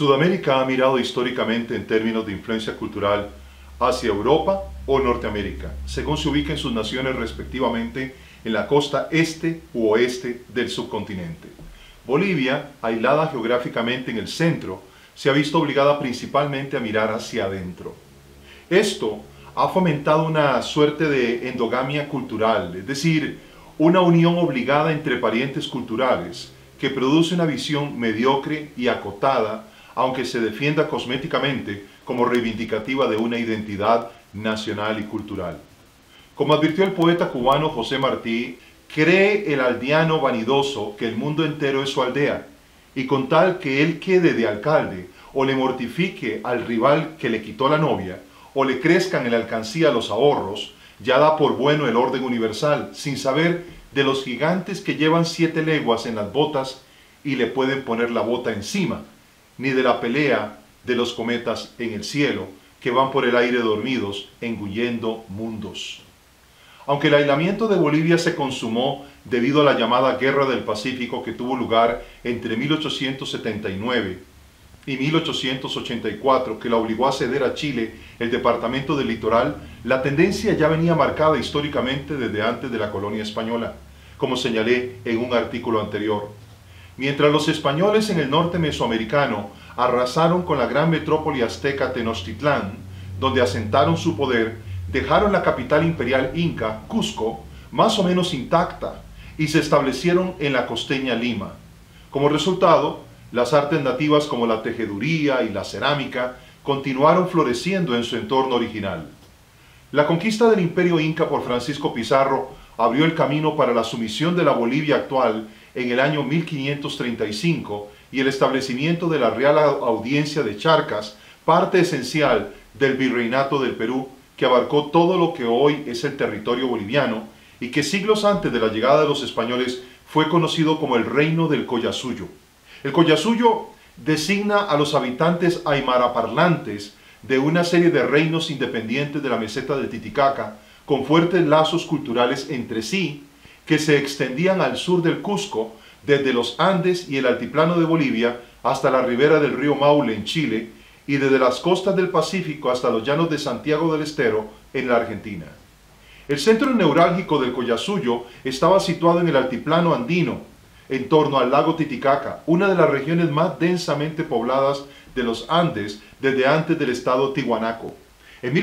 Sudamérica ha mirado históricamente en términos de influencia cultural hacia Europa o Norteamérica, según se ubiquen sus naciones respectivamente en la costa este u oeste del subcontinente. Bolivia, aislada geográficamente en el centro, se ha visto obligada principalmente a mirar hacia adentro. Esto ha fomentado una suerte de endogamia cultural, es decir, una unión obligada entre parientes culturales, que produce una visión mediocre y acotada, aunque se defienda cosméticamente como reivindicativa de una identidad nacional y cultural. Como advirtió el poeta cubano José Martí, cree el aldeano vanidoso que el mundo entero es su aldea, y con tal que él quede de alcalde, o le mortifique al rival que le quitó la novia, o le crezcan en la alcancía los ahorros, ya da por bueno el orden universal, sin saber de los gigantes que llevan 7 leguas en las botas y le pueden poner la bota encima, ni de la pelea de los cometas en el cielo, que van por el aire dormidos, engullendo mundos. Aunque el aislamiento de Bolivia se consumó debido a la llamada Guerra del Pacífico que tuvo lugar entre 1879 y 1884, que la obligó a ceder a Chile el departamento del Litoral, la tendencia ya venía marcada históricamente desde antes de la colonia española, como señalé en un artículo anterior. Mientras los españoles en el norte mesoamericano arrasaron con la gran metrópoli azteca Tenochtitlán, donde asentaron su poder, dejaron la capital imperial inca, Cusco, más o menos intacta, y se establecieron en la costeña Lima. Como resultado, las artes nativas como la tejeduría y la cerámica continuaron floreciendo en su entorno original. La conquista del imperio inca por Francisco Pizarro abrió el camino para la sumisión de la Bolivia actual en el año 1535 y el establecimiento de la Real Audiencia de Charcas, parte esencial del Virreinato del Perú, que abarcó todo lo que hoy es el territorio boliviano y que siglos antes de la llegada de los españoles fue conocido como el Reino del Collasuyo. El Collasuyo designa a los habitantes aymara parlantes de una serie de reinos independientes de la meseta de Titicaca, con fuertes lazos culturales entre sí, que se extendían al sur del Cusco, desde los Andes y el altiplano de Bolivia hasta la ribera del río Maule en Chile, y desde las costas del Pacífico hasta los llanos de Santiago del Estero en la Argentina. El centro neurálgico del Collasuyo estaba situado en el altiplano andino, en torno al lago Titicaca, una de las regiones más densamente pobladas de los Andes desde antes del estado Tiwanaku. En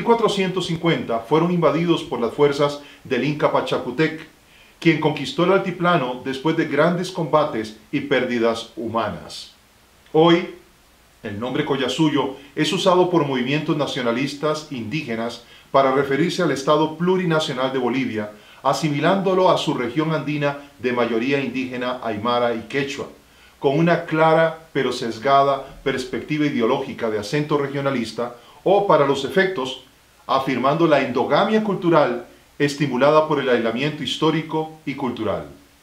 1450 fueron invadidos por las fuerzas del Inca Pachacutec, quien conquistó el altiplano después de grandes combates y pérdidas humanas. Hoy, el nombre Collasuyo es usado por movimientos nacionalistas indígenas para referirse al Estado plurinacional de Bolivia, asimilándolo a su región andina de mayoría indígena aymara y quechua, con una clara pero sesgada perspectiva ideológica de acento regionalista, o para los efectos, afirmando la endogamia cultural estimulada por el aislamiento histórico y cultural.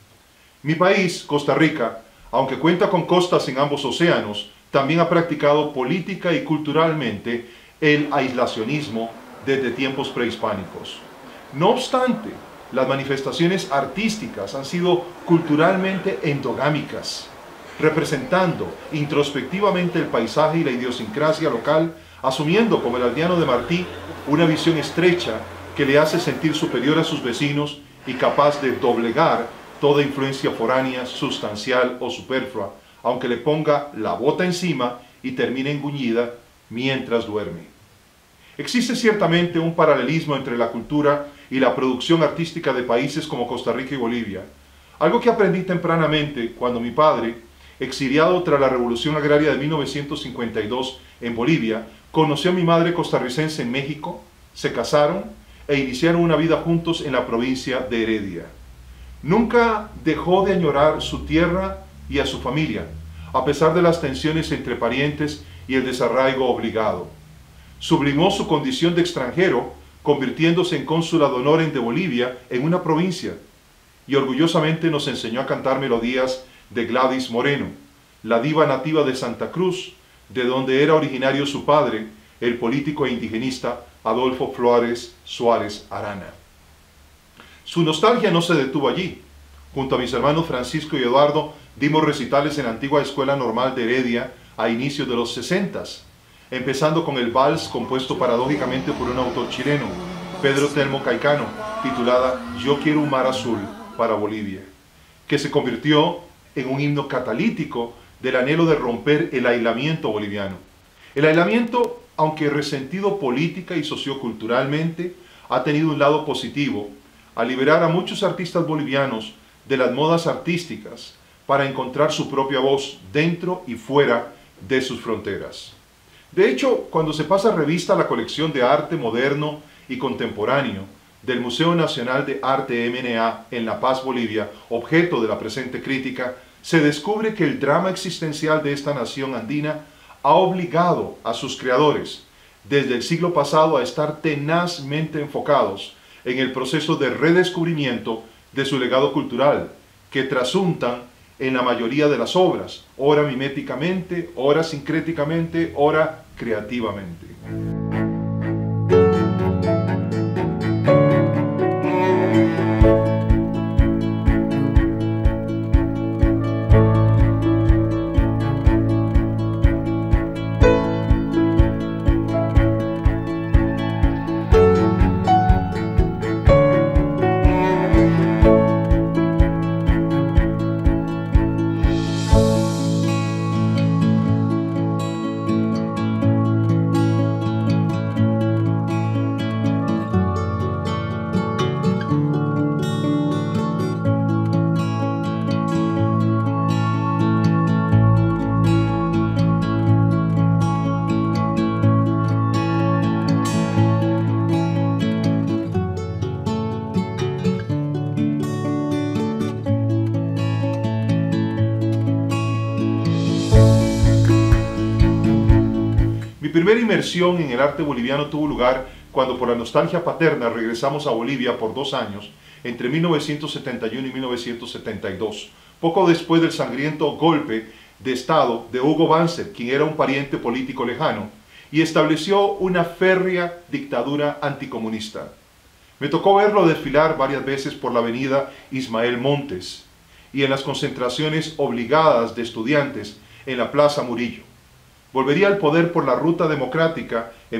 Mi país, Costa Rica, aunque cuenta con costas en ambos océanos, también ha practicado política y culturalmente el aislacionismo desde tiempos prehispánicos. No obstante, las manifestaciones artísticas han sido culturalmente endogámicas, representando introspectivamente el paisaje y la idiosincrasia local, asumiendo como el aldeano de Martí una visión estrecha que le hace sentir superior a sus vecinos y capaz de doblegar toda influencia foránea, sustancial o superflua, aunque le ponga la bota encima y termine engullida mientras duerme. Existe ciertamente un paralelismo entre la cultura y la producción artística de países como Costa Rica y Bolivia, algo que aprendí tempranamente cuando mi padre, exiliado tras la Revolución Agraria de 1952 en Bolivia, conoció a mi madre costarricense en México, se casaron e iniciaron una vida juntos en la provincia de Heredia. Nunca dejó de añorar su tierra y a su familia, a pesar de las tensiones entre parientes y el desarraigo obligado. Sublimó su condición de extranjero, convirtiéndose en cónsula de honor de Bolivia en una provincia, y orgullosamente nos enseñó a cantar melodías de Gladys Moreno, la diva nativa de Santa Cruz, de donde era originario su padre, el político e indigenista Adolfo Flores Suárez Arana. Su nostalgia no se detuvo allí. Junto a mis hermanos Francisco y Eduardo dimos recitales en la antigua Escuela Normal de Heredia, a inicios de los 60, empezando con el vals compuesto paradójicamente por un autor chileno, Pedro Telmo Caicano, titulada Yo quiero un mar azul para Bolivia, que se convirtió en un himno catalítico del anhelo de romper el aislamiento boliviano. El aislamiento, aunque resentido política y socioculturalmente, ha tenido un lado positivo, al liberar a muchos artistas bolivianos de las modas artísticas para encontrar su propia voz dentro y fuera de sus fronteras. De hecho, cuando se pasa revista a la colección de arte moderno y contemporáneo del Museo Nacional de Arte MNA en La Paz, Bolivia, objeto de la presente crítica, se descubre que el drama existencial de esta nación andina ha obligado a sus creadores desde el siglo pasado a estar tenazmente enfocados en el proceso de redescubrimiento de su legado cultural, que trasuntan en la mayoría de las obras, ora miméticamente, ora sincréticamente, ora creativamente. Mi primera inmersión en el arte boliviano tuvo lugar cuando por la nostalgia paterna regresamos a Bolivia por 2 años, entre 1971 y 1972, poco después del sangriento golpe de Estado de Hugo Banzer, quien era un pariente político lejano, y estableció una férrea dictadura anticomunista. Me tocó verlo desfilar varias veces por la avenida Ismael Montes y en las concentraciones obligadas de estudiantes en la Plaza Murillo. Volvería al poder por la ruta democrática en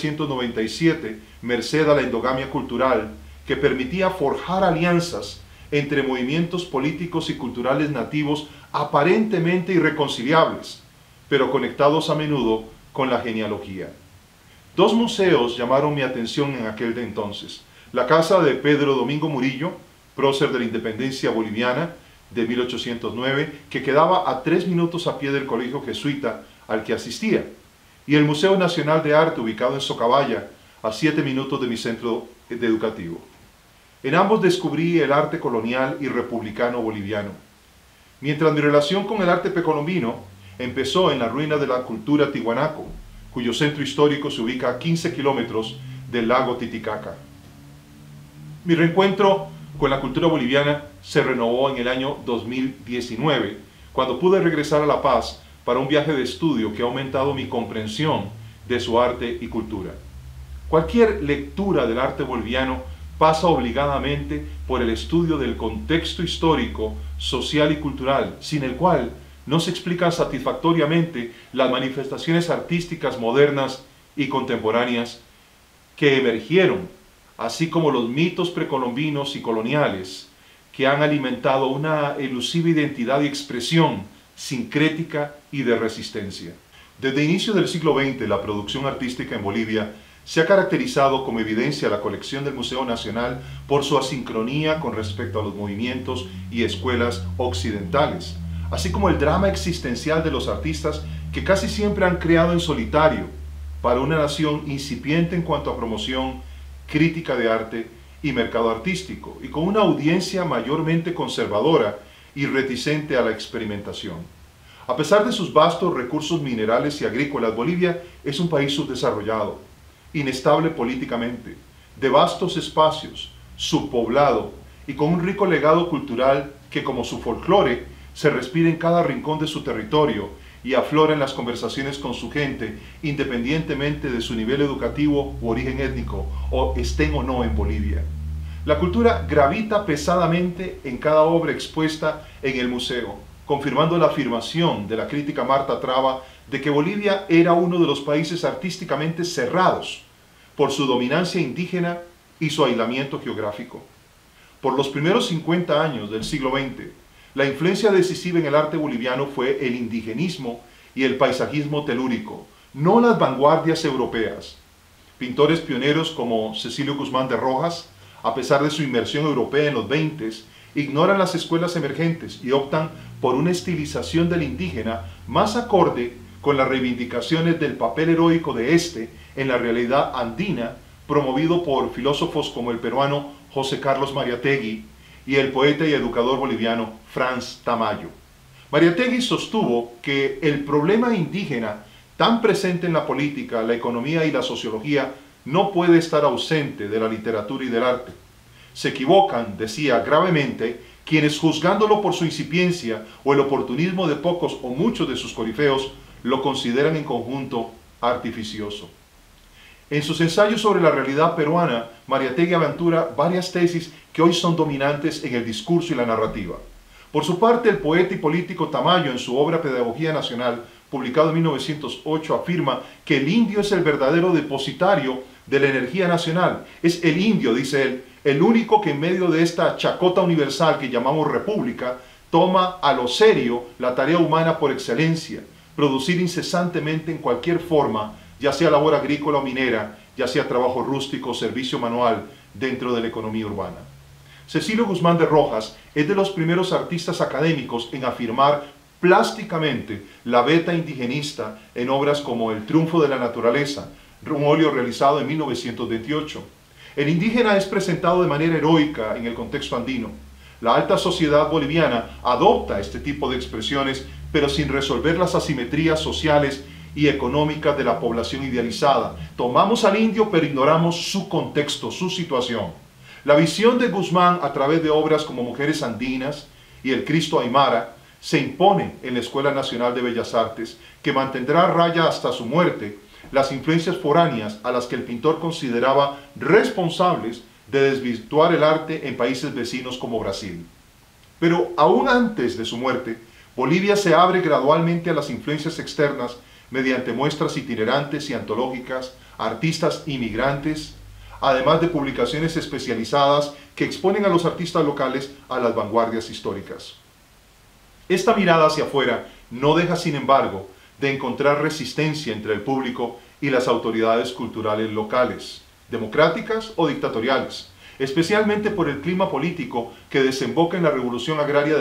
1997, merced a la endogamia cultural que permitía forjar alianzas entre movimientos políticos y culturales nativos aparentemente irreconciliables, pero conectados a menudo con la genealogía. 2 museos llamaron mi atención en aquel entonces: la casa de Pedro Domingo Murillo, prócer de la independencia boliviana de 1809, que quedaba a 3 minutos a pie del colegio jesuita al que asistía, y el Museo Nacional de Arte, ubicado en Socabaya, a 7 minutos de mi centro educativo. En ambos descubrí el arte colonial y republicano boliviano, mientras mi relación con el arte precolombino empezó en la ruina de la cultura Tiwanaku, cuyo centro histórico se ubica a 15 kilómetros del lago Titicaca. Mi reencuentro con la cultura boliviana se renovó en el año 2019, cuando pude regresar a La Paz para un viaje de estudio que ha aumentado mi comprensión de su arte y cultura. Cualquier lectura del arte boliviano pasa obligadamente por el estudio del contexto histórico, social y cultural, sin el cual no se explican satisfactoriamente las manifestaciones artísticas modernas y contemporáneas que emergieron, así como los mitos precolombinos y coloniales que han alimentado una elusiva identidad y expresión sincrética y de resistencia. Desde inicio del siglo XX, la producción artística en Bolivia se ha caracterizado, como evidencia la colección del Museo Nacional, por su asincronía con respecto a los movimientos y escuelas occidentales, así como el drama existencial de los artistas que casi siempre han creado en solitario para una nación incipiente en cuanto a promoción, crítica de arte y mercado artístico, y con una audiencia mayormente conservadora y reticente a la experimentación. A pesar de sus vastos recursos minerales y agrícolas, Bolivia es un país subdesarrollado, inestable políticamente, de vastos espacios, subpoblado y con un rico legado cultural que, como su folclore, se respira en cada rincón de su territorio y aflora en las conversaciones con su gente, independientemente de su nivel educativo u origen étnico, o estén o no en Bolivia. La cultura gravita pesadamente en cada obra expuesta en el museo, confirmando la afirmación de la crítica Marta Traba de que Bolivia era uno de los países artísticamente cerrados por su dominancia indígena y su aislamiento geográfico. Por los primeros 50 años del siglo XX, la influencia decisiva en el arte boliviano fue el indigenismo y el paisajismo telúrico, no las vanguardias europeas. Pintores pioneros como Cecilio Guzmán de Rojas, a pesar de su inmersión europea en los 20s, ignoran las escuelas emergentes y optan por una estilización del indígena más acorde con las reivindicaciones del papel heroico de este en la realidad andina, promovido por filósofos como el peruano José Carlos Mariátegui y el poeta y educador boliviano Franz Tamayo. Mariátegui sostuvo que el problema indígena, tan presente en la política, la economía y la sociología, no puede estar ausente de la literatura y del arte. Se equivocan, decía gravemente, quienes juzgándolo por su incipiencia o el oportunismo de pocos o muchos de sus corifeos, lo consideran en conjunto artificioso. En sus ensayos sobre la realidad peruana, Mariátegui aventura varias tesis que hoy son dominantes en el discurso y la narrativa. Por su parte, el poeta y político Tamayo, en su obra Pedagogía Nacional, publicado en 1908, afirma que el indio es el verdadero depositario de la energía nacional. Es el indio, dice él, el único que en medio de esta chacota universal que llamamos república, toma a lo serio la tarea humana por excelencia, producir incesantemente en cualquier forma, ya sea labor agrícola o minera, ya sea trabajo rústico o servicio manual dentro de la economía urbana. Cecilio Guzmán de Rojas es de los primeros artistas académicos en afirmar plásticamente la veta indigenista en obras como El triunfo de la naturaleza, un óleo realizado en 1928. El indígena es presentado de manera heroica en el contexto andino. La alta sociedad boliviana adopta este tipo de expresiones, pero sin resolver las asimetrías sociales y económicas de la población idealizada. Tomamos al indio, pero ignoramos su contexto, su situación. La visión de Guzmán a través de obras como Mujeres Andinas y El Cristo Aymara se impone en la Escuela Nacional de Bellas Artes, que mantendrá a raya hasta su muerte las influencias foráneas a las que el pintor consideraba responsables de desvirtuar el arte en países vecinos como Brasil. Pero aún antes de su muerte, Bolivia se abre gradualmente a las influencias externas mediante muestras itinerantes y antológicas, artistas inmigrantes, además de publicaciones especializadas que exponen a los artistas locales a las vanguardias históricas. Esta mirada hacia afuera no deja, sin embargo, de encontrar resistencia entre el público y las autoridades culturales locales, democráticas o dictatoriales, especialmente por el clima político que desemboca en la Revolución Agraria de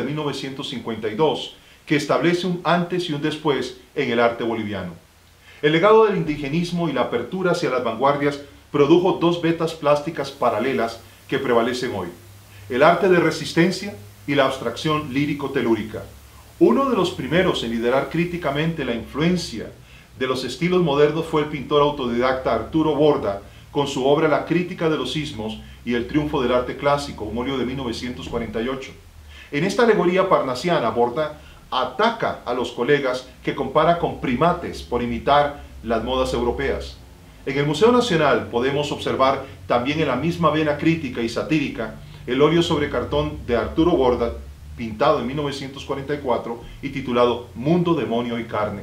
1952, que establece un antes y un después en el arte boliviano. El legado del indigenismo y la apertura hacia las vanguardias produjo dos vetas plásticas paralelas que prevalecen hoy: el arte de resistencia y la abstracción lírico-telúrica. Uno de los primeros en liderar críticamente la influencia de los estilos modernos fue el pintor autodidacta Arturo Borda, con su obra La crítica de los ismos y el triunfo del arte clásico, un óleo de 1948. En esta alegoría parnasiana, Borda ataca a los colegas que compara con primates por imitar las modas europeas. En el Museo Nacional podemos observar también en la misma vena crítica y satírica el óleo sobre cartón de Arturo Borda, pintado en 1944 y titulado Mundo, Demonio y Carne.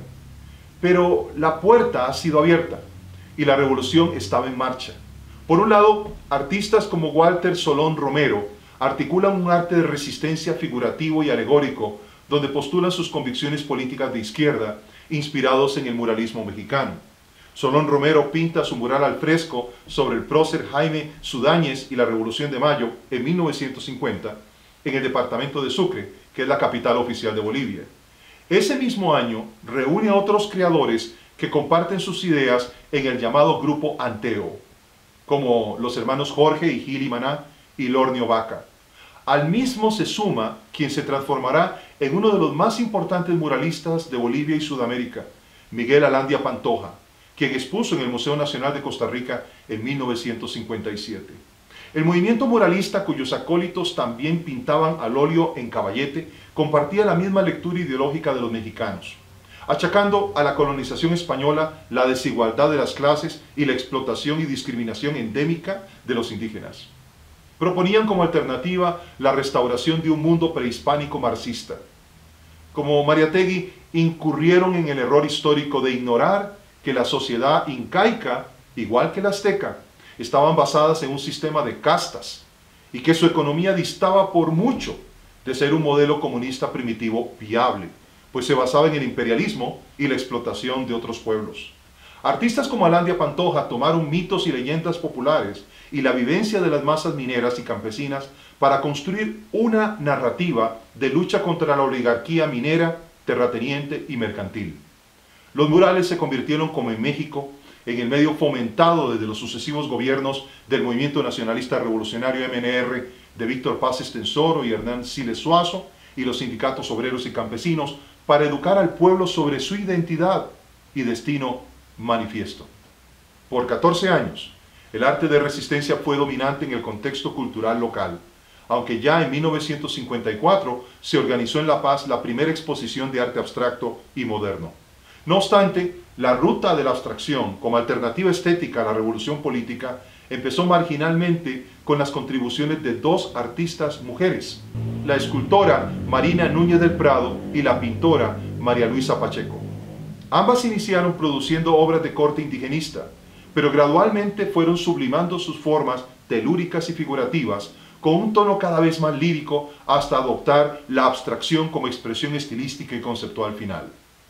Pero la puerta ha sido abierta y la revolución estaba en marcha. Por un lado, artistas como Walter Solón Romero articulan un arte de resistencia figurativo y alegórico, donde postulan sus convicciones políticas de izquierda, inspirados en el muralismo mexicano. Solón Romero pinta su mural al fresco sobre el prócer Jaime Sudáñez y la Revolución de Mayo en 1950 en el departamento de Sucre, que es la capital oficial de Bolivia. Ese mismo año reúne a otros creadores que comparten sus ideas en el llamado Grupo Anteo, como los hermanos Jorge y Gil Maná y Lornio Vaca. Al mismo se suma quien se transformará en uno de los más importantes muralistas de Bolivia y Sudamérica, Miguel Alandia Pantoja, quien expuso en el Museo Nacional de Costa Rica en 1957. El movimiento muralista, cuyos acólitos también pintaban al óleo en caballete, compartía la misma lectura ideológica de los mexicanos, achacando a la colonización española la desigualdad de las clases y la explotación y discriminación endémica de los indígenas. Proponían como alternativa la restauración de un mundo prehispánico marxista. como Mariátegui, incurrieron en el error histórico de ignorar que la sociedad incaica, igual que la azteca, estaban basadas en un sistema de castas y que su economía distaba por mucho de ser un modelo comunista primitivo viable, pues se basaba en el imperialismo y la explotación de otros pueblos. Artistas como Alandia Pantoja tomaron mitos y leyendas populares y la vivencia de las masas mineras y campesinas para construir una narrativa de lucha contra la oligarquía minera, terrateniente y mercantil. Los murales se convirtieron, como en México, en el medio fomentado desde los sucesivos gobiernos del Movimiento Nacionalista Revolucionario MNR de Víctor Paz Estenssoro y Hernán Siles Suazo y los sindicatos obreros y campesinos para educar al pueblo sobre su identidad y destino manifiesto. Por 14 años, el arte de resistencia fue dominante en el contexto cultural local, aunque ya en 1954 se organizó en La Paz la primera exposición de arte abstracto y moderno. No obstante, la ruta de la abstracción como alternativa estética a la revolución política empezó marginalmente con las contribuciones de dos artistas mujeres, la escultora Marina Núñez del Prado y la pintora María Luisa Pacheco. Ambas iniciaron produciendo obras de corte indigenista, pero gradualmente fueron sublimando sus formas telúricas y figurativas con un tono cada vez más lírico hasta adoptar la abstracción como expresión estilística y conceptual final.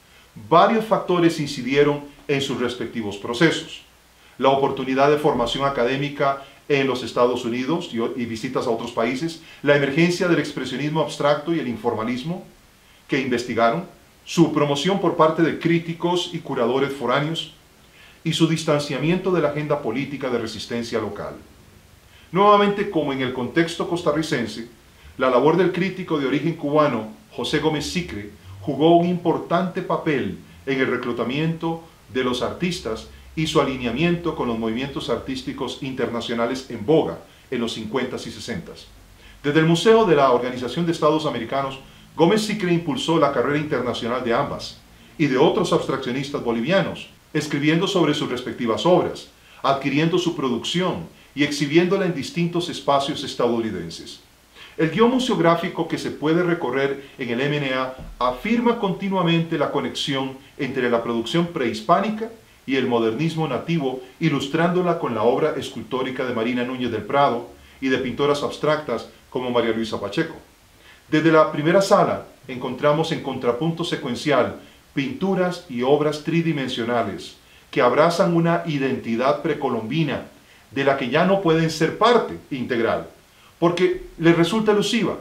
Varios factores incidieron en sus respectivos procesos. La oportunidad de formación académica en los Estados Unidos y visitas a otros países, la emergencia del expresionismo abstracto y el informalismo que investigaron, su promoción por parte de críticos y curadores foráneos y su distanciamiento de la agenda política de resistencia local. Nuevamente, como en el contexto costarricense, la labor del crítico de origen cubano José Gómez Sicre jugó un importante papel en el reclutamiento de los artistas y su alineamiento con los movimientos artísticos internacionales en boga en los 50s y 60s. Desde el Museo de la Organización de Estados Americanos, Gómez Sicre impulsó la carrera internacional de ambas y de otros abstraccionistas bolivianos, escribiendo sobre sus respectivas obras, adquiriendo su producción y exhibiéndola en distintos espacios estadounidenses. El guión museográfico que se puede recorrer en el MNA afirma continuamente la conexión entre la producción prehispánica y el modernismo nativo, ilustrándola con la obra escultórica de Marina Núñez del Prado y de pintoras abstractas como María Luisa Pacheco. Desde la primera sala encontramos en contrapunto secuencial pinturas y obras tridimensionales que abrazan una identidad precolombina de la que ya no pueden ser parte integral, porque les resulta elusiva.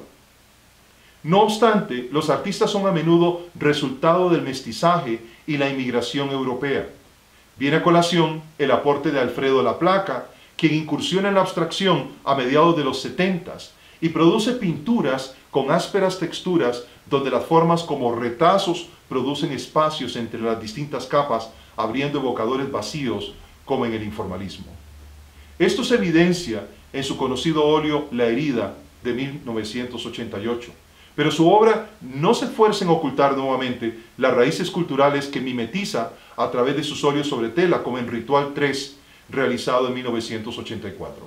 No obstante, los artistas son a menudo resultado del mestizaje y la inmigración europea. Viene a colación el aporte de Alfredo Laplaca, quien incursiona en la abstracción a mediados de los 70s y produce pinturas con ásperas texturas donde las formas como retazos producen espacios entre las distintas capas, abriendo evocadores vacíos como en el informalismo. Esto se evidencia en su conocido óleo La herida de 1988, pero su obra no se esfuerza en ocultar nuevamente las raíces culturales que mimetiza a través de sus óleos sobre tela, como en Ritual 3, realizado en 1984.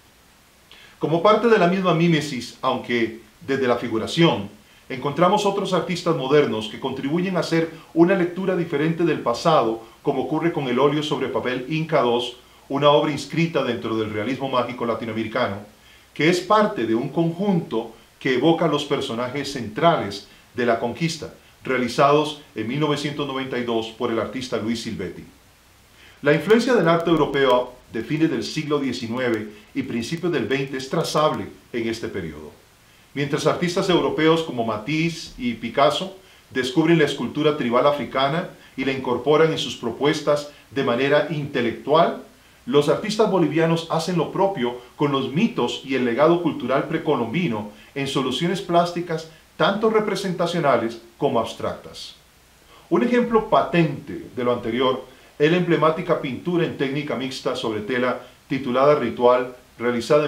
Como parte de la misma mímesis, aunque desde la figuración, encontramos otros artistas modernos que contribuyen a hacer una lectura diferente del pasado, como ocurre con el óleo sobre papel Inca 2, una obra inscrita dentro del realismo mágico latinoamericano, que es parte de un conjunto que evoca los personajes centrales de la conquista, realizados en 1992 por el artista Luis Silvetti. La influencia del arte europeo de fines del siglo XIX y principios del XX es trazable en este periodo. Mientras artistas europeos como Matisse y Picasso descubren la escultura tribal africana y la incorporan en sus propuestas de manera intelectual, los artistas bolivianos hacen lo propio con los mitos y el legado cultural precolombino en soluciones plásticas tanto representacionales como abstractas. Un ejemplo patente de lo anterior es la emblemática pintura en técnica mixta sobre tela titulada Ritual, realizada en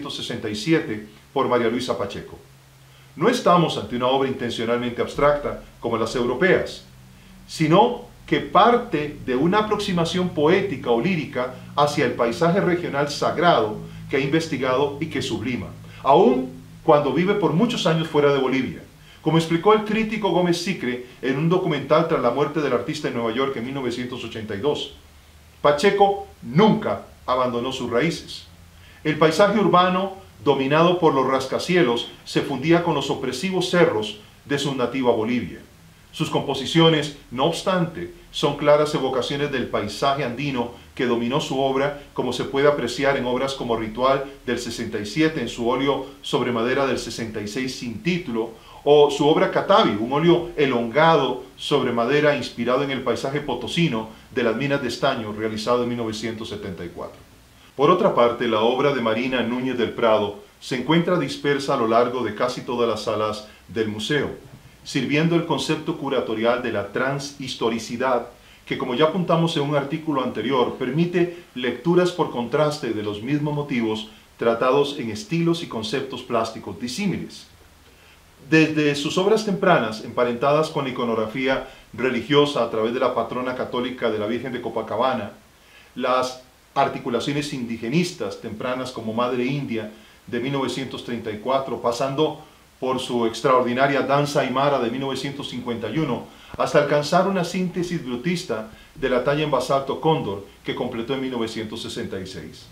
1967 por María Luisa Pacheco. No estamos ante una obra intencionalmente abstracta como las europeas, sino que parte de una aproximación poética o lírica hacia el paisaje regional sagrado que ha investigado y que sublima, aun cuando vive por muchos años fuera de Bolivia, Como explicó el crítico Gómez Sicre en un documental tras la muerte del artista en Nueva York en 1982, Pacheco nunca abandonó sus raíces. El paisaje urbano, dominado por los rascacielos, se fundía con los opresivos cerros de su nativa Bolivia. Sus composiciones, no obstante, son claras evocaciones del paisaje andino que dominó su obra, como se puede apreciar en obras como Ritual del 67 en su óleo sobre madera del 66 sin título, o su obra Catavi, un óleo elongado sobre madera inspirado en el paisaje potosino de las minas de estaño, realizado en 1974. Por otra parte, la obra de Marina Núñez del Prado se encuentra dispersa a lo largo de casi todas las salas del museo, sirviendo el concepto curatorial de la transhistoricidad, que, como ya apuntamos en un artículo anterior, permite lecturas por contraste de los mismos motivos tratados en estilos y conceptos plásticos disímiles. Desde sus obras tempranas, emparentadas con la iconografía religiosa a través de la patrona católica de la Virgen de Copacabana, las articulaciones indigenistas tempranas como Madre India de 1934, pasando por su extraordinaria Danza Aymara de 1951, hasta alcanzar una síntesis brutista de la talla en basalto Cóndor que completó en 1966.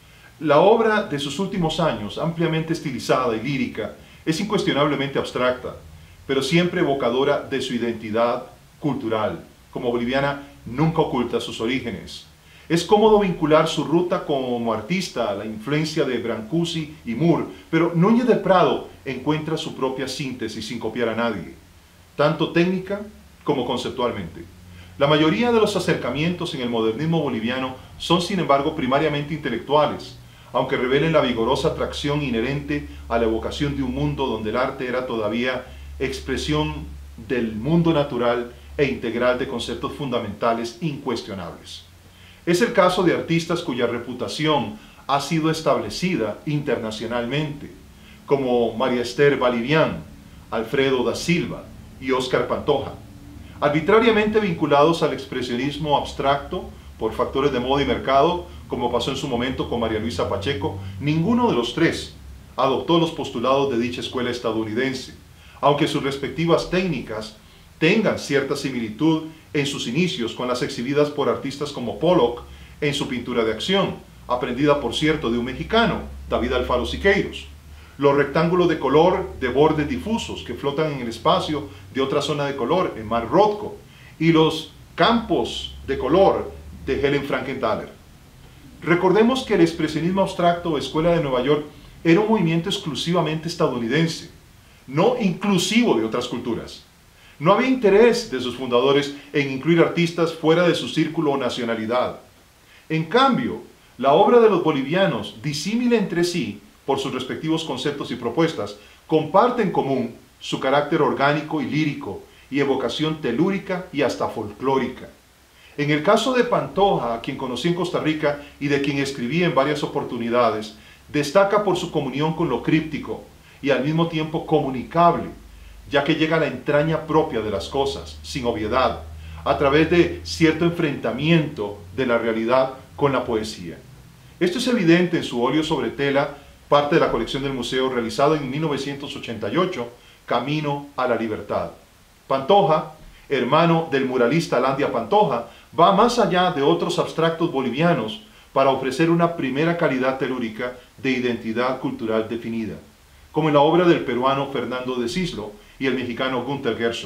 La obra de sus últimos años, ampliamente estilizada y lírica, es incuestionablemente abstracta, pero siempre evocadora de su identidad cultural. Como boliviana, nunca oculta sus orígenes. Es cómodo vincular su ruta como artista a la influencia de Brancusi y Moore, pero Núñez del Prado encuentra su propia síntesis sin copiar a nadie, tanto técnica como conceptualmente. La mayoría de los acercamientos en el modernismo boliviano son, sin embargo, primariamente intelectuales, aunque revelen la vigorosa atracción inherente a la evocación de un mundo donde el arte era todavía expresión del mundo natural e integral de conceptos fundamentales incuestionables. Es el caso de artistas cuya reputación ha sido establecida internacionalmente, como María Esther Balivián, Alfredo da Silva y Óscar Pantoja, arbitrariamente vinculados al expresionismo abstracto por factores de moda y mercado, como pasó en su momento con María Luisa Pacheco. Ninguno de los tres adoptó los postulados de dicha escuela estadounidense, aunque sus respectivas técnicas tengan cierta similitud en sus inicios con las exhibidas por artistas como Pollock en su pintura de acción, aprendida por cierto de un mexicano, David Alfaro Siqueiros. Los rectángulos de color de bordes difusos que flotan en el espacio de otra zona de color, en Mark Rothko, y los campos de color de Helen Frankenthaler. Recordemos que el expresionismo abstracto o Escuela de Nueva York era un movimiento exclusivamente estadounidense, no inclusivo de otras culturas. No había interés de sus fundadores en incluir artistas fuera de su círculo o nacionalidad. En cambio, la obra de los bolivianos, disímile entre sí por sus respectivos conceptos y propuestas, comparte en común su carácter orgánico y lírico y evocación telúrica y hasta folclórica. En el caso de Pantoja, a quien conocí en Costa Rica y de quien escribí en varias oportunidades, destaca por su comunión con lo críptico y al mismo tiempo comunicable, ya que llega a la entraña propia de las cosas, sin obviedad, a través de cierto enfrentamiento de la realidad con la poesía. Esto es evidente en su óleo sobre tela, parte de la colección del museo, realizado en 1988, Camino a la Libertad. Pantoja, hermano del muralista Landia Pantoja, va más allá de otros abstractos bolivianos para ofrecer una primera calidad telúrica de identidad cultural definida, como en la obra del peruano Fernando de Cislo y el mexicano Günther Gershow,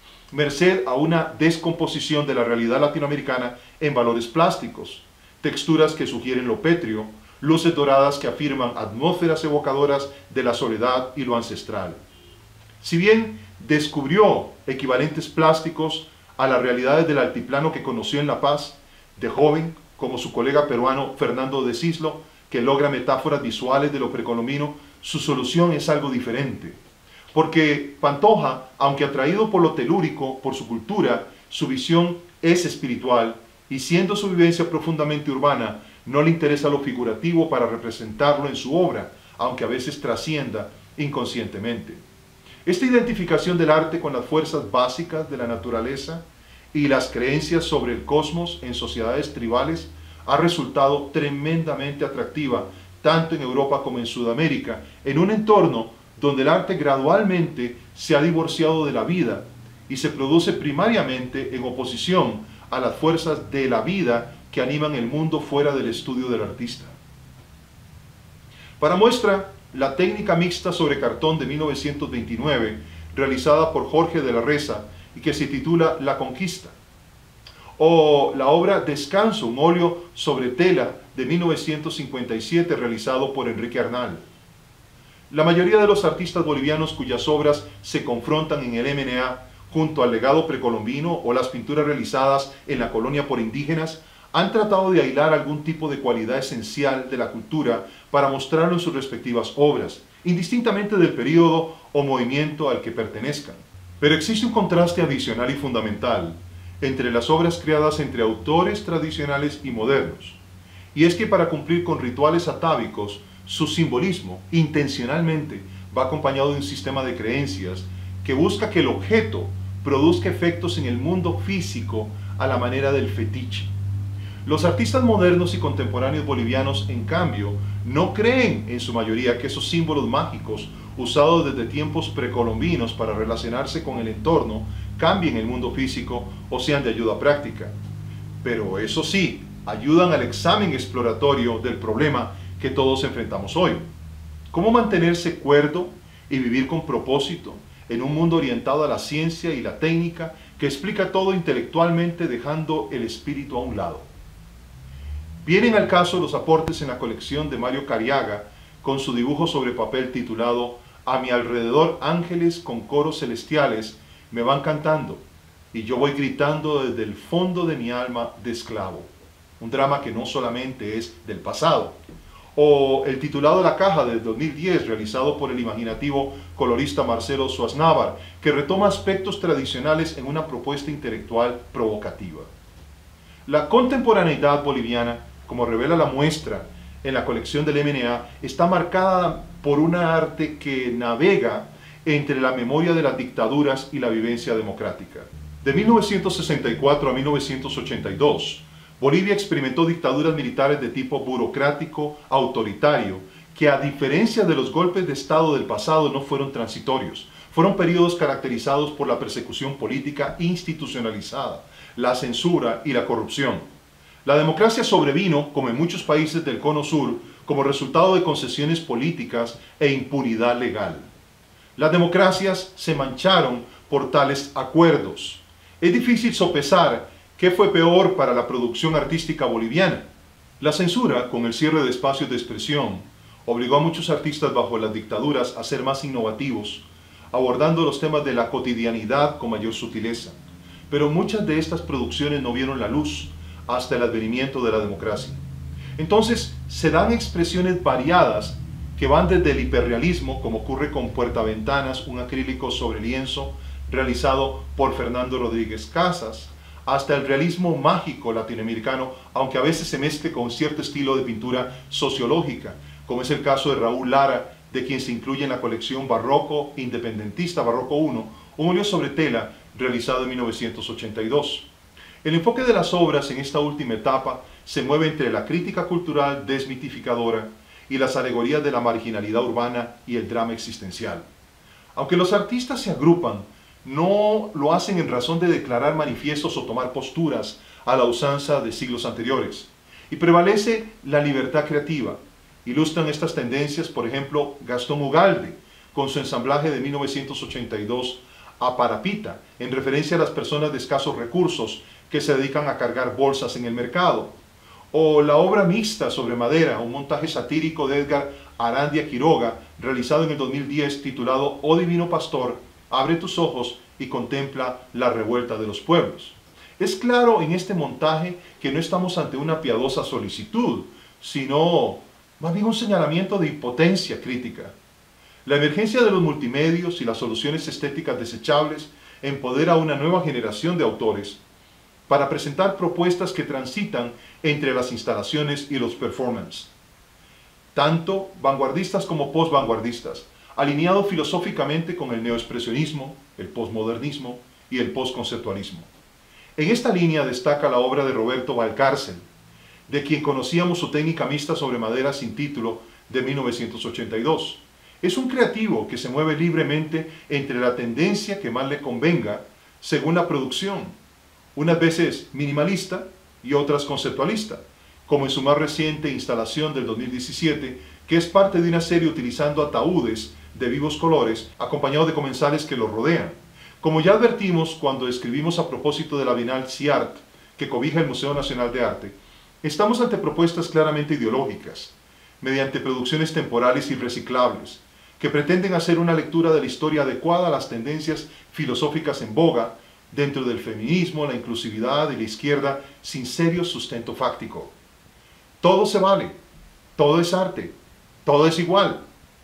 merced a una descomposición de la realidad latinoamericana en valores plásticos, texturas que sugieren lo pétreo, luces doradas que afirman atmósferas evocadoras de la soledad y lo ancestral. Si bien descubrió equivalentes plásticos a las realidades del altiplano que conoció en La Paz, de joven, como su colega peruano Fernando de Cislo, que logra metáforas visuales de lo precolombino, su solución es algo diferente. Porque Pantoja, aunque atraído por lo telúrico, por su cultura, su visión es espiritual, y siendo su vivencia profundamente urbana, no le interesa lo figurativo para representarlo en su obra, aunque a veces trascienda inconscientemente. Esta identificación del arte con las fuerzas básicas de la naturaleza y las creencias sobre el cosmos en sociedades tribales ha resultado tremendamente atractiva tanto en Europa como en Sudamérica, en un entorno donde el arte gradualmente se ha divorciado de la vida y se produce primariamente en oposición a las fuerzas de la vida que animan el mundo fuera del estudio del artista. Para muestra, la técnica mixta sobre cartón de 1929, realizada por Jorge de la Reza y que se titula La Conquista, o la obra Descanso, un óleo sobre tela de 1957 realizado por Enrique Arnal. La mayoría de los artistas bolivianos cuyas obras se confrontan en el MNA junto al legado precolombino o las pinturas realizadas en la colonia por indígenas han tratado de aislar algún tipo de cualidad esencial de la cultura para mostrarlo en sus respectivas obras, indistintamente del periodo o movimiento al que pertenezcan. Pero existe un contraste adicional y fundamental entre las obras creadas entre autores tradicionales y modernos, y es que para cumplir con rituales atávicos, su simbolismo intencionalmente va acompañado de un sistema de creencias que busca que el objeto produzca efectos en el mundo físico a la manera del fetiche. Los artistas modernos y contemporáneos bolivianos, en cambio, no creen en su mayoría que esos símbolos mágicos usados desde tiempos precolombinos para relacionarse con el entorno cambien el mundo físico o sean de ayuda práctica. Pero eso sí, ayudan al examen exploratorio del problema que todos enfrentamos hoy. ¿Cómo mantenerse cuerdo y vivir con propósito en un mundo orientado a la ciencia y la técnica que explica todo intelectualmente dejando el espíritu a un lado? Vienen al caso los aportes en la colección de Mario Cariaga con su dibujo sobre papel titulado A mi alrededor ángeles con coros celestiales me van cantando y yo voy gritando desde el fondo de mi alma de esclavo. Un drama que no solamente es del pasado. O el titulado La Caja del 2010 realizado por el imaginativo colorista Marcelo Suaznavar que retoma aspectos tradicionales en una propuesta intelectual provocativa. La contemporaneidad boliviana, como revela la muestra en la colección del MNA, está marcada por una arte que navega entre la memoria de las dictaduras y la vivencia democrática. De 1964 a 1982, Bolivia experimentó dictaduras militares de tipo burocrático, autoritario, que a diferencia de los golpes de Estado del pasado no fueron transitorios. Fueron periodos caracterizados por la persecución política institucionalizada, la censura y la corrupción. La democracia sobrevino, como en muchos países del Cono Sur, como resultado de concesiones políticas e impunidad legal. Las democracias se mancharon por tales acuerdos. Es difícil sopesar qué fue peor para la producción artística boliviana. La censura, con el cierre de espacios de expresión, obligó a muchos artistas bajo las dictaduras a ser más innovativos, abordando los temas de la cotidianidad con mayor sutileza. Pero muchas de estas producciones no vieron la luz hasta el advenimiento de la democracia. Entonces se dan expresiones variadas que van desde el hiperrealismo, como ocurre con Puertaventanas, un acrílico sobre lienzo realizado por Fernando Rodríguez Casas, hasta el realismo mágico latinoamericano, aunque a veces se mezcle con cierto estilo de pintura sociológica, como es el caso de Raúl Lara, de quien se incluye en la colección Barroco Independentista, Barroco I, un óleo sobre tela realizado en 1982. El enfoque de las obras en esta última etapa se mueve entre la crítica cultural desmitificadora y las alegorías de la marginalidad urbana y el drama existencial. Aunque los artistas se agrupan, no lo hacen en razón de declarar manifiestos o tomar posturas a la usanza de siglos anteriores. Y prevalece la libertad creativa. Ilustran estas tendencias, por ejemplo, Gastón Ugalde, con su ensamblaje de 1982 a Parapita, en referencia a las personas de escasos recursos que se dedican a cargar bolsas en el mercado. O la obra mixta sobre madera, un montaje satírico de Edgar Arandia Quiroga, realizado en el 2010, titulado Oh Divino Pastor, abre tus ojos y contempla la revuelta de los pueblos. Es claro en este montaje que no estamos ante una piadosa solicitud, sino más bien un señalamiento de impotencia crítica. La emergencia de los multimedios y las soluciones estéticas desechables empodera a una nueva generación de autores para presentar propuestas que transitan entre las instalaciones y los performances. Tanto vanguardistas como postvanguardistas, alineado filosóficamente con el neoexpresionismo, el postmodernismo y el postconceptualismo. En esta línea destaca la obra de Roberto Valcárcel, de quien conocíamos su técnica mixta sobre madera sin título de 1982. Es un creativo que se mueve libremente entre la tendencia que más le convenga según la producción, unas veces minimalista y otras conceptualista, como en su más reciente instalación del 2017, que es parte de una serie utilizando ataúdes de vivos colores, acompañados de comensales que los rodean. Como ya advertimos cuando escribimos a propósito de la Bienal CIART, que cobija el Museo Nacional de Arte, estamos ante propuestas claramente ideológicas, mediante producciones temporales y reciclables, que pretenden hacer una lectura de la historia adecuada a las tendencias filosóficas en boga dentro del feminismo, la inclusividad y la izquierda, sin serio sustento fáctico. Todo se vale, todo es arte, todo es igual.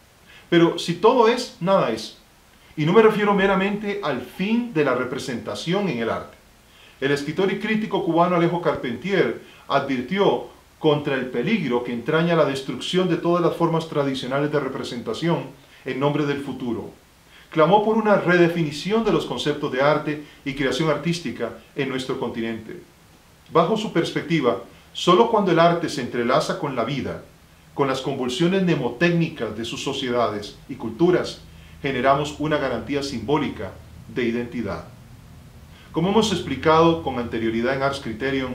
Pero si todo es, nada es. Y no me refiero meramente al fin de la representación en el arte. El escritor y crítico cubano Alejo Carpentier advirtió contra el peligro que entraña la destrucción de todas las formas tradicionales de representación en nombre del futuro. Clamó por una redefinición de los conceptos de arte y creación artística en nuestro continente. Bajo su perspectiva, solo cuando el arte se entrelaza con la vida, con las convulsiones mnemotécnicas de sus sociedades y culturas, generamos una garantía simbólica de identidad. Como hemos explicado con anterioridad en Ars Criterion,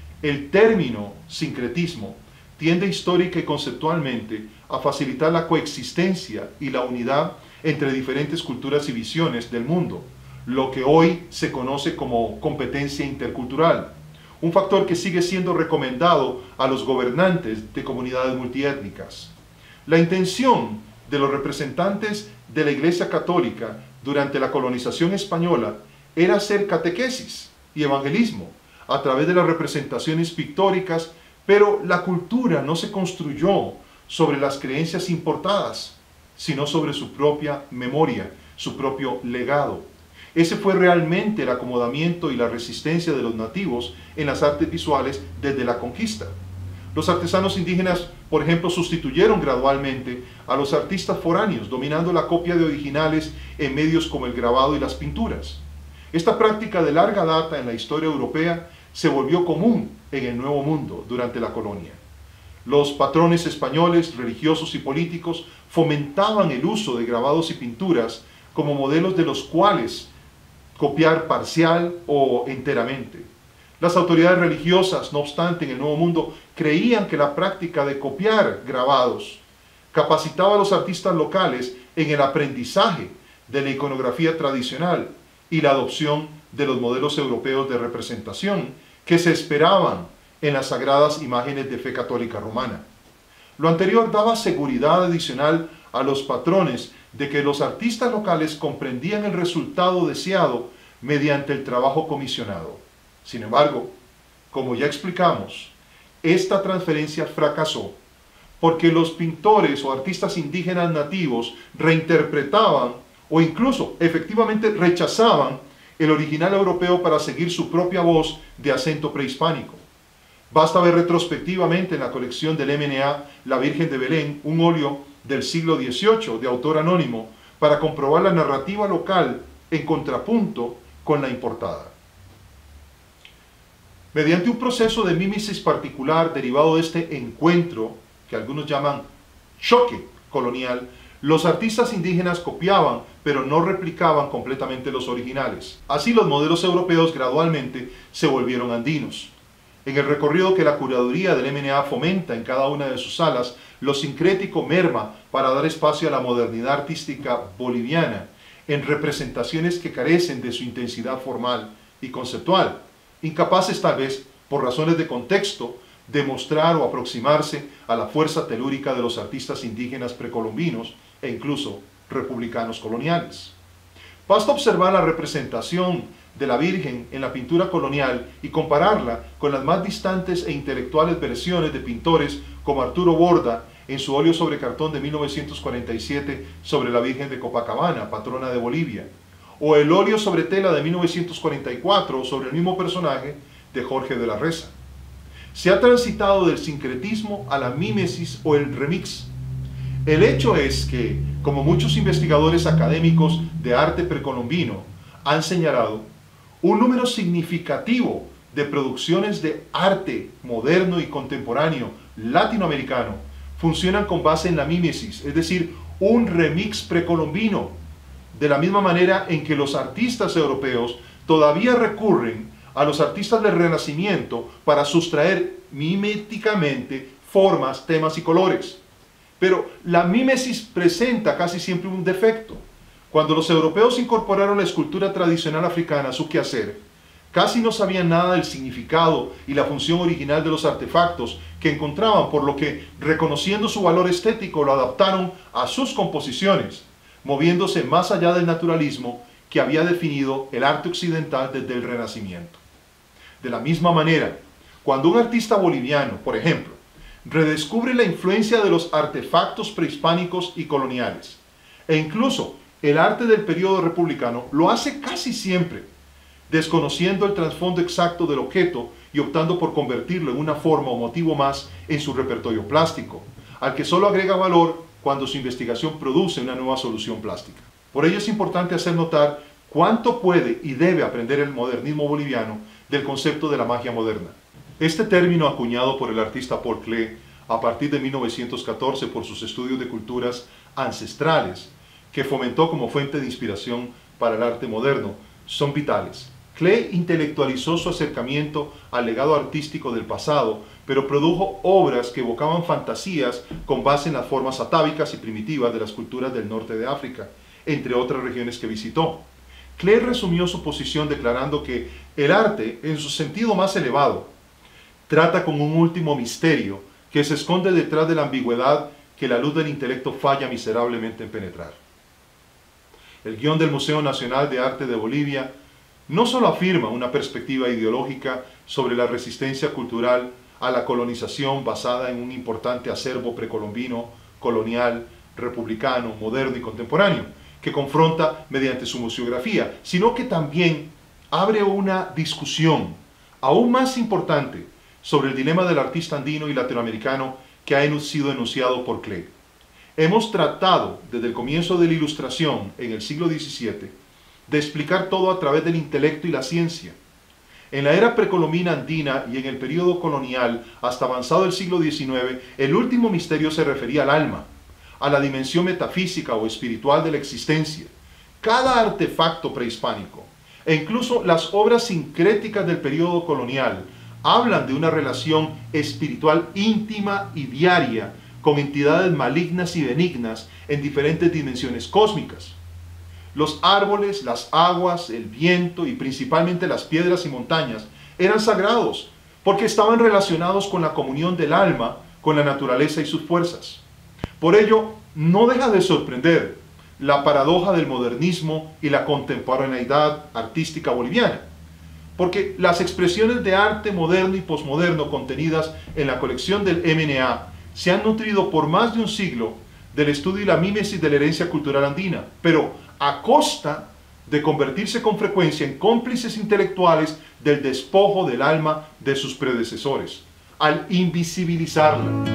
el término sincretismo tiende histórica y conceptualmente a facilitar la coexistencia y la unidad entre diferentes culturas y visiones del mundo, lo que hoy se conoce como competencia intercultural, un factor que sigue siendo recomendado a los gobernantes de comunidades multiétnicas. La intención de los representantes de la Iglesia Católica durante la colonización española era hacer catequesis y evangelismo a través de las representaciones pictóricas, pero la cultura no se construyó sobre las creencias importadas, sino sobre su propia memoria, su propio legado. Ese fue realmente el acomodamiento y la resistencia de los nativos en las artes visuales desde la conquista. Los artesanos indígenas, por ejemplo, sustituyeron gradualmente a los artistas foráneos, dominando la copia de originales en medios como el grabado y las pinturas. Esta práctica de larga data en la historia europea se volvió común en el Nuevo Mundo durante la colonia. Los patrones españoles, religiosos y políticos fomentaban el uso de grabados y pinturas como modelos de los cuales copiar parcial o enteramente. Las autoridades religiosas, no obstante, en el Nuevo Mundo creían que la práctica de copiar grabados capacitaba a los artistas locales en el aprendizaje de la iconografía tradicional y la adopción de los modelos europeos de representación que se esperaban en las sagradas imágenes de fe católica romana. Lo anterior daba seguridad adicional a los patrones de que los artistas locales comprendían el resultado deseado mediante el trabajo comisionado. Sin embargo, como ya explicamos, esta transferencia fracasó porque los pintores o artistas indígenas nativos reinterpretaban o incluso efectivamente rechazaban el original europeo para seguir su propia voz de acento prehispánico. Basta ver retrospectivamente en la colección del MNA La Virgen de Belén, un óleo del siglo XVIII de autor anónimo, para comprobar la narrativa local en contrapunto con la importada. Mediante un proceso de mímesis particular derivado de este encuentro, que algunos llaman choque colonial, los artistas indígenas copiaban, pero no replicaban completamente los originales. Así los modelos europeos gradualmente se volvieron andinos. En el recorrido que la curaduría del MNA fomenta en cada una de sus salas, lo sincrético merma para dar espacio a la modernidad artística boliviana, en representaciones que carecen de su intensidad formal y conceptual, incapaces tal vez, por razones de contexto, de mostrar o aproximarse a la fuerza telúrica de los artistas indígenas precolombinos e incluso republicanos coloniales. Basta observar la representación de la Virgen en la pintura colonial y compararla con las más distantes e intelectuales versiones de pintores como Arturo Borda en su óleo sobre cartón de 1947 sobre la Virgen de Copacabana, patrona de Bolivia, o el óleo sobre tela de 1944 sobre el mismo personaje de Jorge de la Reza. Se ha transitado del sincretismo a la mímesis o el remix. El hecho es que, como muchos investigadores académicos de arte precolombino han señalado, un número significativo de producciones de arte moderno y contemporáneo latinoamericano funcionan con base en la mímesis, es decir, un remix precolombino, de la misma manera en que los artistas europeos todavía recurren a los artistas del Renacimiento para sustraer miméticamente formas, temas y colores. Pero la mímesis presenta casi siempre un defecto. Cuando los europeos incorporaron la escultura tradicional africana a su quehacer, casi no sabían nada del significado y la función original de los artefactos que encontraban, por lo que, reconociendo su valor estético, lo adaptaron a sus composiciones, moviéndose más allá del naturalismo que había definido el arte occidental desde el Renacimiento. De la misma manera, cuando un artista boliviano, por ejemplo, redescubre la influencia de los artefactos prehispánicos y coloniales, e incluso el arte del periodo republicano, lo hace casi siempre, desconociendo el trasfondo exacto del objeto y optando por convertirlo en una forma o motivo más en su repertorio plástico, al que solo agrega valor cuando su investigación produce una nueva solución plástica. Por ello es importante hacer notar cuánto puede y debe aprender el modernismo boliviano del concepto de la magia moderna. Este término, acuñado por el artista Paul Klee a partir de 1914 por sus estudios de culturas ancestrales, que fomentó como fuente de inspiración para el arte moderno, son vitales. Klee intelectualizó su acercamiento al legado artístico del pasado, pero produjo obras que evocaban fantasías con base en las formas atávicas y primitivas de las culturas del norte de África, entre otras regiones que visitó. Klee resumió su posición declarando que el arte, en su sentido más elevado, trata con un último misterio que se esconde detrás de la ambigüedad que la luz del intelecto falla miserablemente en penetrar. El guión del Museo Nacional de Arte de Bolivia no solo afirma una perspectiva ideológica sobre la resistencia cultural a la colonización basada en un importante acervo precolombino, colonial, republicano, moderno y contemporáneo, que confronta mediante su museografía, sino que también abre una discusión aún más importante sobre el dilema del artista andino y latinoamericano que ha sido enunciado por Klee. Hemos tratado, desde el comienzo de la Ilustración en el siglo XVII, de explicar todo a través del intelecto y la ciencia. En la era precolombina andina y en el periodo colonial, hasta avanzado el siglo XIX, el último misterio se refería al alma, a la dimensión metafísica o espiritual de la existencia. Cada artefacto prehispánico, e incluso las obras sincréticas del periodo colonial, hablan de una relación espiritual íntima y diaria con entidades malignas y benignas en diferentes dimensiones cósmicas. Los árboles, las aguas, el viento y principalmente las piedras y montañas eran sagrados porque estaban relacionados con la comunión del alma con la naturaleza y sus fuerzas. Por ello, no deja de sorprender la paradoja del modernismo y la contemporaneidad artística boliviana, porque las expresiones de arte moderno y posmoderno contenidas en la colección del MNA se han nutrido por más de un siglo del estudio y la mímesis de la herencia cultural andina, pero a costa de convertirse con frecuencia en cómplices intelectuales del despojo del alma de sus predecesores, al invisibilizarla.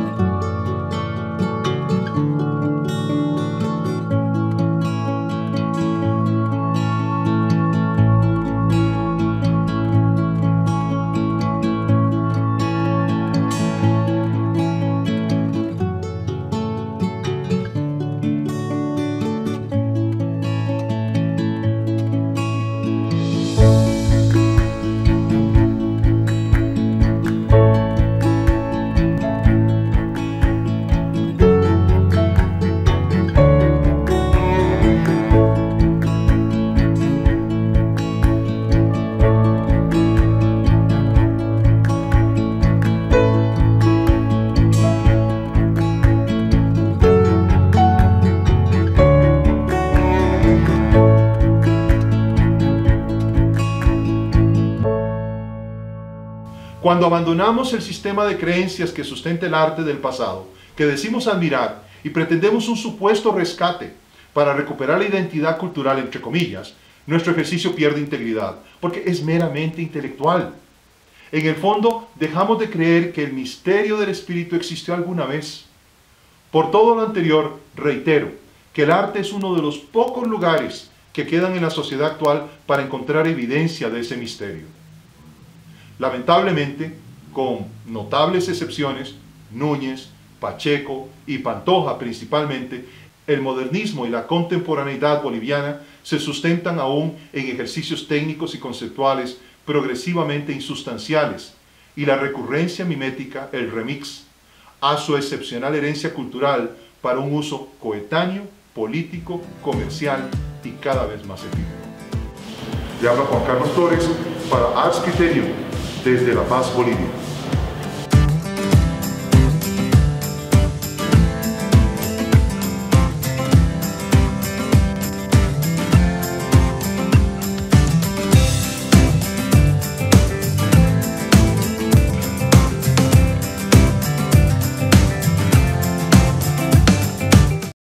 Cuando abandonamos el sistema de creencias que sustenta el arte del pasado, que decimos admirar, y pretendemos un supuesto rescate para recuperar la identidad cultural, entre comillas, nuestro ejercicio pierde integridad, porque es meramente intelectual. En el fondo, dejamos de creer que el misterio del espíritu existió alguna vez. Por todo lo anterior, reitero que el arte es uno de los pocos lugares que quedan en la sociedad actual para encontrar evidencia de ese misterio. Lamentablemente, con notables excepciones, Núñez, Pacheco y Pantoja principalmente, El modernismo y la contemporaneidad boliviana se sustentan aún en ejercicios técnicos y conceptuales progresivamente insustanciales, y la recurrencia mimética, el remix, a su excepcional herencia cultural para un uso coetáneo, político, comercial y cada vez más efímero. Le habla Juan Carlos Torres para Ars Criterium desde La Paz, Bolivia.